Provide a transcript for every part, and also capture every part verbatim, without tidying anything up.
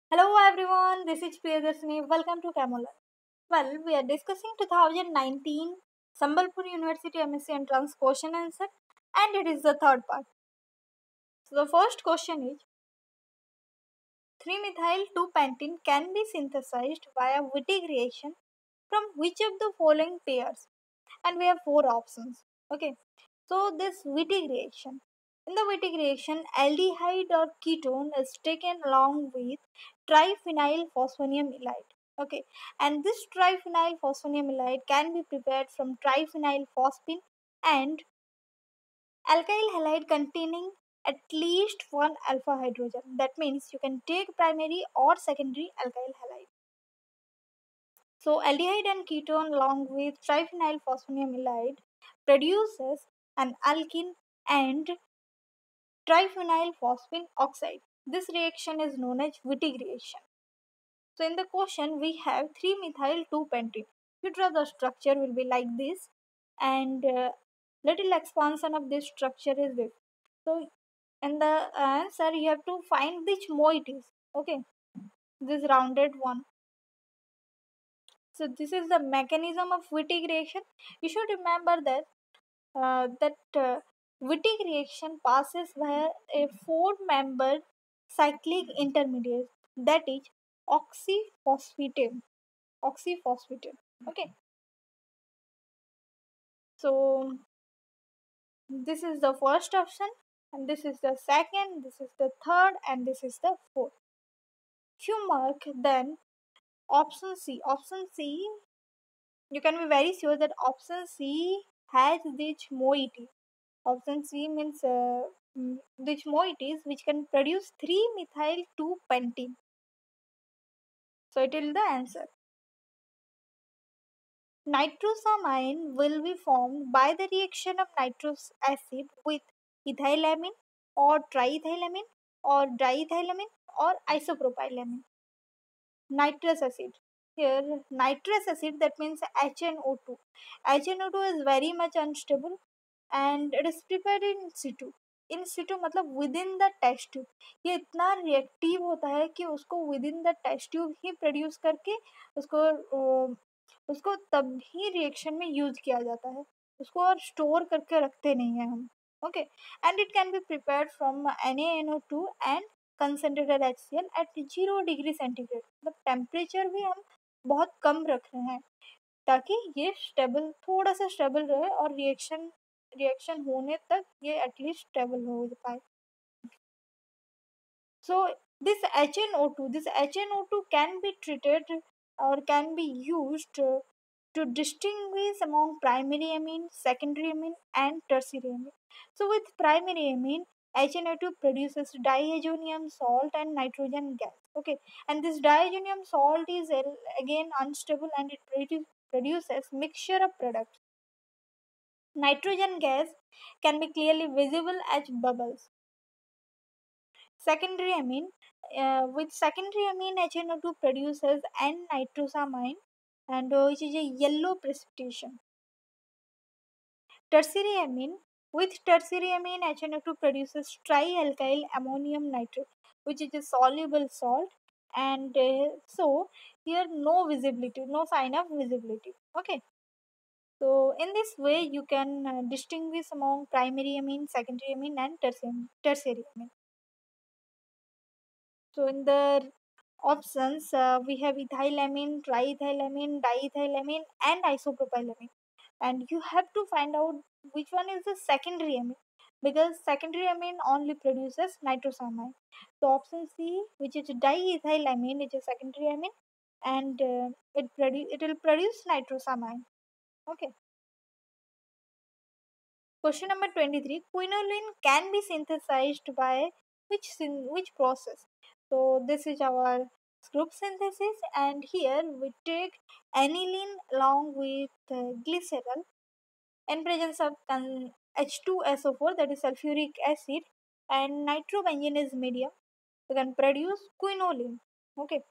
Hello everyone, this is Priyadarshini. Welcome to Camola. Well, we are discussing twenty nineteen Sambalpur University M S c Entrance question answer, and it is the third part. So the first question is three methyl two pentene can be synthesized via Wittig reaction from which of the following pairs? And we have four options. Okay, so this Wittig reaction. In the Wittig reaction, aldehyde or ketone is taken along with triphenyl phosphonamide. Okay, and this triphenyl phosphonamide can be prepared from triphenyl phosphine and alkyl halide containing at least one alpha hydrogen. That means you can take primary or secondary alkyl halide. So aldehyde and ketone along with triphenyl phosphonamide produces an alkene and triphenyl phosphine oxide. This reaction is known as Wittig reaction. So in the question we have three methyl two pentene. You draw the structure will be like this, and uh, little expansion of this structure is this. So in the answer you have to find which mo it is. Okay, this rounded one. So this is the mechanism of Wittig reaction. You should remember that uh, that uh, Wittig reaction passes via a four-membered cyclic intermediate, that is oxyphosphatane. Oxyphosphatane. Okay. So this is the first option, and this is the second, this is the third, and this is the fourth. You mark then option C. Option C, you can be very sure that option C has this moiety. Option C means uh, mm, which moieties which can produce three methyl two pentene. So it is the answer. Nitrosamine will be formed by the reaction of nitrous acid with ethylamine or triethylamine or diethylamine or isopropylamine. Nitrous acid. Here nitrous acid, that means H N O two. H N O two is very much unstable and it is prepared in situ. In situ मतलब within the test tube. ये इतना reactive होता है कि उसको within the test tube ही produce करके उसको उसको तभी रिएक्शन में यूज किया जाता है. उसको और स्टोर करके रखते नहीं हैं हम. Okay, and it can be prepared from N A N O two and concentrated H C L at zero degree centigrade. मतलब टेम्परेचर भी हम बहुत कम रख रहे हैं ताकि ये स्टेबल, थोड़ा सा स्टेबल रहे और रिएक्शन रिएक्शन होने तक ये एटलीस्ट स्टेबल हो पाए. So this H N O two, this H N O two can be treated or can be used uh, to distinguish among primary amine, secondary amine, and tertiary amine. So with primary amine, H N O two produces diazonium salt and nitrogen gas. Okay, and this diazonium salt is again unstable and it produ- produces mixture of products. Nitrogen gas can be clearly visible as bubbles. Secondary amine, uh, with secondary amine H N O two produces N-nitrosamine and uh, which is a yellow precipitation. Tertiary amine, with tertiary amine H N O two produces trialkyl ammonium nitrate, which is a soluble salt, and uh, so here no visibility, no sign of visibility. Okay, so in this way you can uh, distinguish among primary amine, secondary amine, and tertiary tertiary amine. So in the options, uh, we have ethylamine, triethylamine, diethylamine, and isopropylamine. And you have to find out which one is the secondary amine, because secondary amine only produces nitrosamine. So option C, which is diethylamine, is a secondary amine, and uh, it produ- it will produce nitrosamine. Okay. Question number twenty-three. Quinoline can be synthesized by which syn- which process? So this is our group synthesis, and here we take aniline along with uh, glycerol in presence of con- H two S O four, that is sulfuric acid, and nitrobenzene is medium. We can produce quinoline. Okay.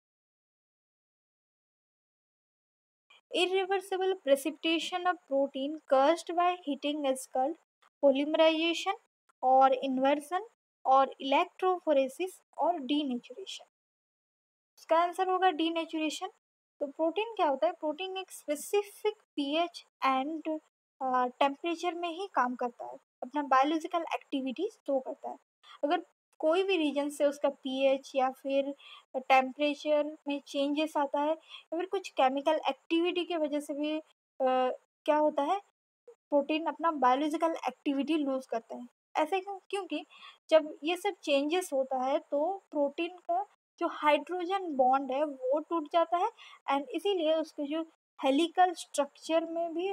Irreversible precipitation of protein caused by heating is called polymerization or inversion or electrophoresis or denaturation. उसका answer होगा denaturation. तो protein क्या होता है? Protein एक specific pH and temperature में ही काम करता है, अपना बायोलॉजिकल एक्टिविटी शो करता है। अगर कोई भी रीजन से उसका पीएच या फिर टेम्परेचर में चेंजेस आता है या फिर कुछ केमिकल एक्टिविटी की वजह से भी uh, क्या होता है, प्रोटीन अपना बायोलॉजिकल एक्टिविटी लूज करता है। ऐसे क्यों? क्योंकि जब ये सब चेंजेस होता है तो प्रोटीन का जो हाइड्रोजन बॉन्ड है वो टूट जाता है एंड इसीलिए उसके जो हेलिकल स्ट्रक्चर में भी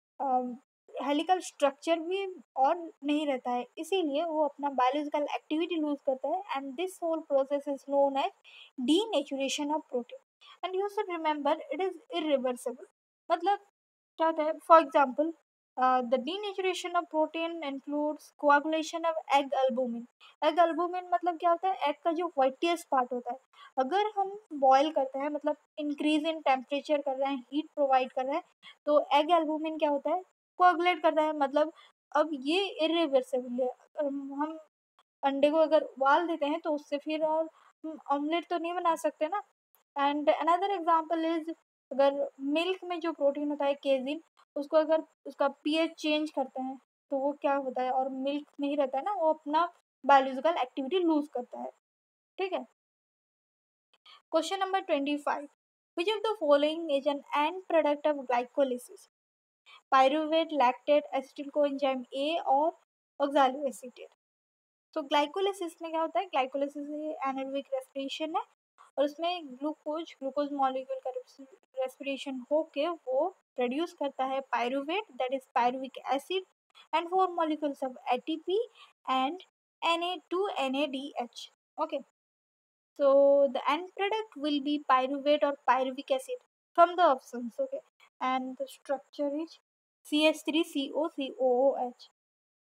हेलिकल स्ट्रक्चर भी और नहीं रहता है, इसीलिए वो अपना बायोलॉजिकल एक्टिविटी लूज करता है and this whole process is known as denaturation of protein and you should remember it is irreversible. मतलब क्या होता है? For example the denaturation of protein includes coagulation of egg albumin. Egg albumin मतलब क्या होता है? एग का जो व्हाइटियस्ट पार्ट होता है, अगर हम बॉयल करते हैं, मतलब इंक्रीज इन टेम्परेचर कर रहे हैं, हीट प्रोवाइड कर रहे हैं, तो एग एल्बुमिन क्या होता है? कोआगुलेट करता है। मतलब अब ये इरिवर्सिबल है। हम अंडे को अगर उबाल देते हैं तो उससे फिर और ऑमलेट तो नहीं बना सकते ना। एंड अनदर एग्जांपल इज, अगर मिल्क में जो प्रोटीन होता है केजिन, उसको अगर उसका पीएच चेंज करते हैं तो वो क्या होता है, और मिल्क नहीं रहता है ना, वो अपना बायोलॉजिकल एक्टिविटी लूज करता है। ठीक है। Question number twenty five, which of the following is an end product of glycolysis? Pyruvate, lactate, acetyl coenzyme A और ऑक्सैलोएसीटेट। तो ग्लाइकोलिसिस में क्या होता है? ग्लाइकोलिसिस एनारोबिक रेस्पिरेशन है और उसमें ग्लूकोज ग्लूकोज मॉलिक्यूल का रेस्पिरेशन होके वो प्रोड्यूस करता है pyruvate, that is pyruvic acid, and four molecules of ATP and N A two N A D H. Okay, so the end product will be pyruvate or pyruvic acid from the options. Okay, and the structure is C H three C O C O O H.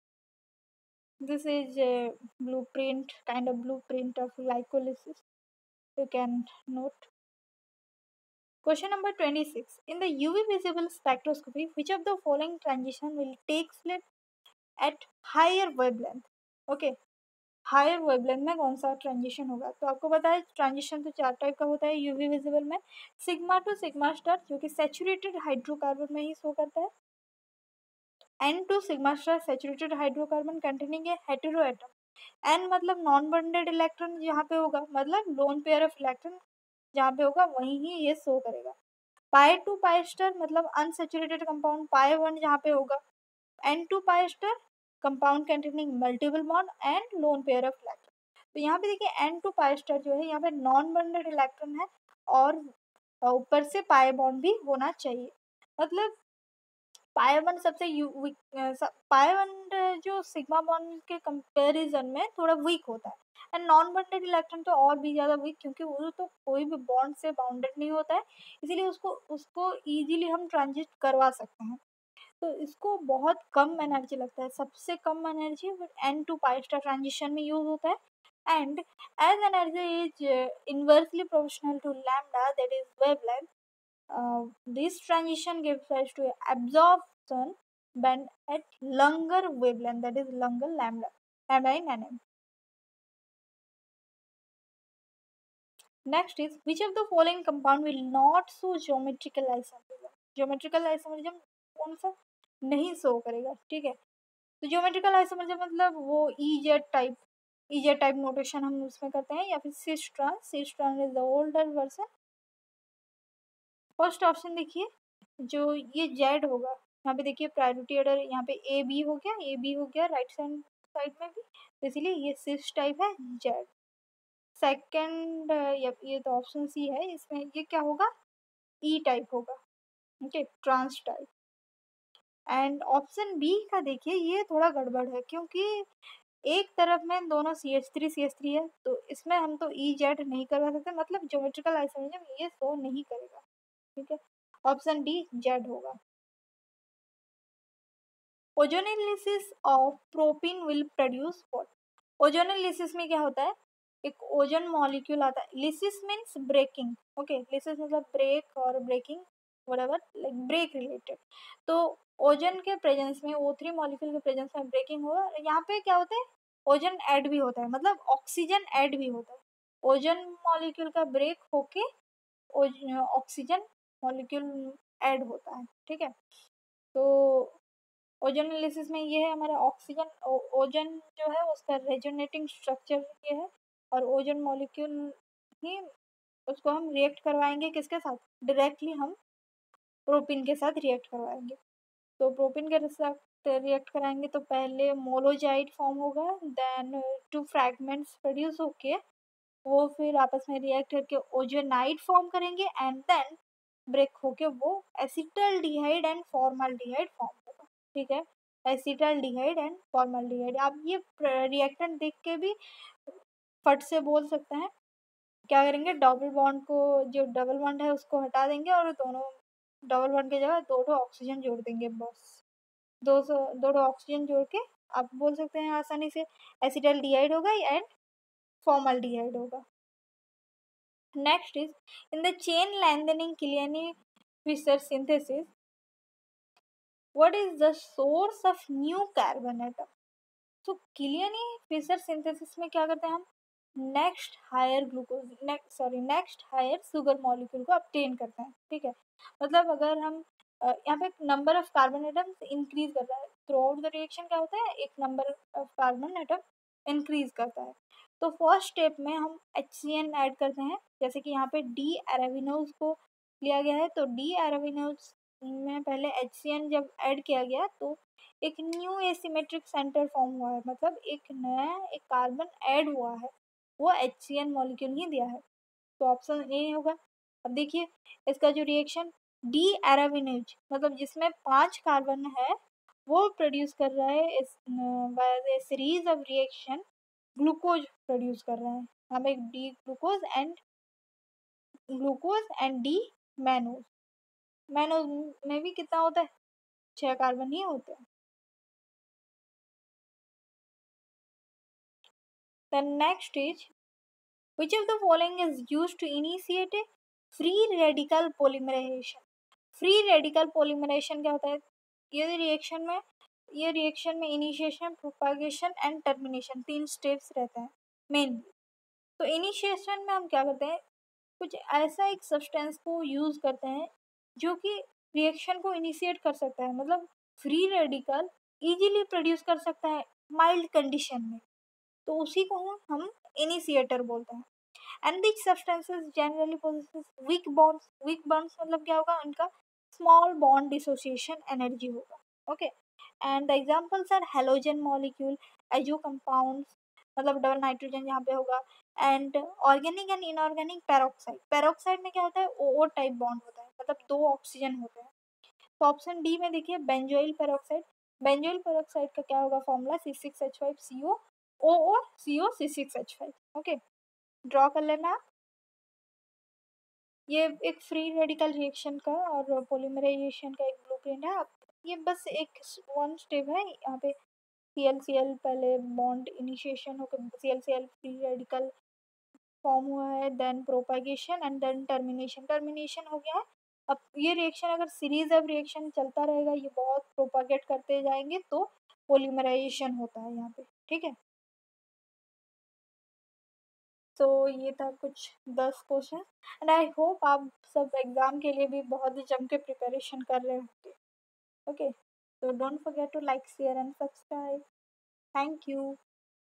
This is a blueprint, kind of blueprint of glycolysis. You can note. Question number twenty-six. In the U V visible spectroscopy, which of the following transition will take place at higher wavelength? Okay, higher wavelength में कौन सा transition होगा? तो आपको पता है transition तो चार टाइप का होता है यूवी विजिबल में। सिग्मा टू सिग्मा स्टार जो कि सैचुरेटेड हाइड्रोकार्बन में ही शो करता है। N to sigma star saturated hydrocarbon containing a hetero atom. N मतलब नॉन बॉन्डेड इलेक्ट्रॉन जहाँ पे होगा, मतलब लोन पेयर ऑफ इलेक्ट्रॉन जहाँ पे होगा वहीं ही ये शो करेगा। पाई टू पाई स्टार मतलब अनसैचुरेटेड कंपाउंड पाई वन जहाँ पे होगा। N to pi star compound containing multiple bond and lone pair of electron. तो यहाँ पे देखिए एन टू पाई स्टार जो है यहाँ पे नॉन बॉन्डेड इलेक्ट्रॉन है और ऊपर से पाई बॉन्ड भी होना चाहिए। मतलब पाई वन सबसे पाई वन जो सिग्मा बॉन्ड के कंपैरिजन में थोड़ा वीक होता है एंड नॉन बॉन्डेड इलेक्ट्रॉन तो और भी ज़्यादा वीक, क्योंकि वो तो कोई भी बॉन्ड से बाउंडेड नहीं होता है, इसीलिए उसको उसको इजीली हम ट्रांजिट करवा सकते हैं। तो इसको बहुत कम एनर्जी लगता है, सबसे कम energy N to pi star transition में यूज होता है and as energy is inversely proportional to lambda that is wavelength. This transition gives rise to absorption band at longer wavelength, that is longer lambda lambda in nm. Next is, which of the following compound will not show geometrical isomerism? geometrical isomerism कौन सा नहीं show करेगा? ठीक है, तो geometrical isomerism मतलब वो EZ type EZ type notation हम उसमें करते हैं, या फिर cis trans cis trans is the older version. First option देखिए, जो ये जेड होगा यहाँ पे देखिए प्रायोरिटी ऑर्डर यहाँ पे ए बी हो गया, ए बी हो गया राइट साइड साइड में भी, तो इसीलिए ये सिस टाइप है जेड। सेकंड ये तो ऑप्शन सी है, इसमें ये क्या होगा? ई टाइप होगा। Okay, trans type. And option B का देखिए ये थोड़ा गड़बड़ है, क्योंकि एक तरफ में दोनों C H three C H three है, तो इसमें हम तो ई जेड नहीं करवा सकते, मतलब ज्योमेट्रिकल आइसोमरिज्म ये शो नहीं करेगा। ठीक है, ऑप्शन डी जेड होगा। Ozonolysis of propene will produce what? Ozonolysis में क्या होता है? एक ओजोन मॉलिक्यूल आता है। Lysis means breaking. Okay, lysis मतलब ब्रेक और breaking whatever, like break related. तो ओजोन के प्रेजेंस में ओ थ्री मॉलिक्यूल के प्रेजेंस में ब्रेकिंग होगा। यहाँ पे क्या होता है? ओजोन ऐड भी होता है, मतलब ऑक्सीजन ऐड भी होता है। ओजोन मॉलिक्यूल का ब्रेक होके ऑक्सीजन मॉलिक्यूल ऐड होता है, ठीक है। तो ओजोनोलिसिस में ये है हमारा ऑक्सीजन, ओजोन जो है उसका रेजोनेटिंग स्ट्रक्चर ये है, और ओजोन मॉलिक्यूल ही उसको हम रिएक्ट करवाएंगे किसके साथ, डायरेक्टली हम प्रोपीन के साथ रिएक्ट करवाएंगे। तो प्रोपीन के साथ रिएक्ट कराएंगे तो पहले मोलोजाइड फॉर्म होगा, देन टू फ्रैगमेंट्स प्रोड्यूस होके वो फिर आपस में रिएक्ट करके ओजोनाइड फॉर्म करेंगे, एंड देन ब्रेक होके वो एसिटल्डिहाइड एंड फॉर्मल्डिहाइड फॉर्म होगा, ठीक है। एसिटल्डिहाइड एंड फॉर्मल्डिहाइड, आप ये रिएक्टेंट देख के भी फट से बोल सकते हैं। क्या करेंगे, डबल बॉन्ड को, जो डबल बॉन्ड है उसको हटा देंगे और दोनों डबल बॉन्ड की जगह दो दो ऑक्सीजन जोड़ देंगे, बस दो सौ दो दो ऑक्सीजन जोड़ के आप बोल सकते हैं आसानी से एसिटल्डिहाइड होगा एंड फॉर्मल्डिहाइड होगा। Next is, in the chain lengthening Killian-Fischer synthesis, what is the source of new carbon atom? तो Killian-Fischer synthesis में क्या करते हैं हम, next higher glucose next sorry next higher sugar molecule को obtain करते हैं, ठीक है। मतलब अगर हम अ, यहाँ पे number of carbon atoms increase कर रहा है थ्रू आउट द रिएक्शन, क्या होता है, एक number of carbon atom increase करता है। तो फर्स्ट स्टेप में हम एच सी एन ऐड करते हैं, जैसे कि यहाँ पे डी एराविनोज को लिया गया है, तो डी एराविनोज में पहले एच सी एन जब ऐड किया गया तो एक न्यू एसिमेट्रिक सेंटर फॉर्म हुआ है, मतलब एक नया एक कार्बन ऐड हुआ है, वो एच सी एन मॉलिक्यूल ही दिया है। तो ऑप्शन ए होगा। अब देखिए इसका जो रिएक्शन डी एराविनेज, मतलब जिसमें पांच कार्बन है, वो प्रोड्यूस कर रहा है इस by series of reaction glucose produce कर रहा है। हम एक D glucose and glucose and D mannose, mannose में भी कितना होता है, छह कार्बन ही होते हैं। The next is, which of the following is used to initiate a free radical polymerization? Free radical polymerization क्या होता है, ये रिएक्शन में ये रिएक्शन में इनिशिएशन, प्रोपागेशन एंड टर्मिनेशन तीन स्टेप्स रहते हैं मेनली। तो इनिशिएशन में हम क्या करते हैं, कुछ ऐसा एक सब्सटेंस को यूज करते हैं जो कि रिएक्शन को इनिशिएट कर सकता है, मतलब फ्री रेडिकल इजीली प्रोड्यूस कर सकता है माइल्ड कंडीशन में, तो उसी को हम इनिशिएटर बोलते हैं। And this substances generally possesses weak bonds, weak bonds मतलब क्या होगा, उनका स्मॉल बॉन्ड डिसोसिएशन एनर्जी होगा, okay. And the examples are halogen molecule, azo compounds, मतलब डबल नाइट्रोजन यहाँ पे होगा, and organic and inorganic peroxide, peroxide में क्या होता है, ओ ओ टाइप बॉन्ड होता है, मतलब दो ऑक्सीजन होते हैं। तो ऑप्शन डी में देखिए बेंजोइल पेरोक्साइड, बेंजोइल पेरोक्साइड का क्या होगा formula, C six H five C O O O C O C six H five, okay, draw कर लेना। ये एक फ्री रेडिकल रिएक्शन का और पॉलीमराइजेशन का एक ब्लूप्रिंट है। आप ये बस एक वन स्टेप है, यहाँ पे सी एल सी एल पहले बॉन्ड इनिशिएशन होकर C L C L free radical form हुआ है, then propagation and then termination, termination हो गया है। अब ये रिएक्शन अगर सीरीज ऑफ रिएक्शन चलता रहेगा, ये बहुत प्रोपागेट करते जाएंगे तो पॉलीमराइजेशन होता है यहाँ पे, ठीक है। तो ये था कुछ दस क्वेश्चन, एंड आई होप आप सब एग्जाम के लिए भी बहुत ही जम के प्रिपरेशन कर रहे होंगे, ओके। तो don't forget to like share and subscribe, thank you.